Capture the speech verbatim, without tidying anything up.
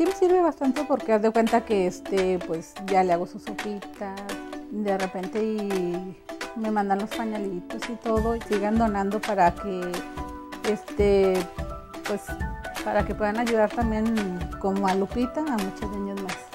sí me sirve bastante porque haz de cuenta que este, pues ya le hago su sopita, de repente y me mandan los pañalitos y todo, y sigan donando para que este, pues para que puedan ayudar también como a Lupita, a muchos niños más.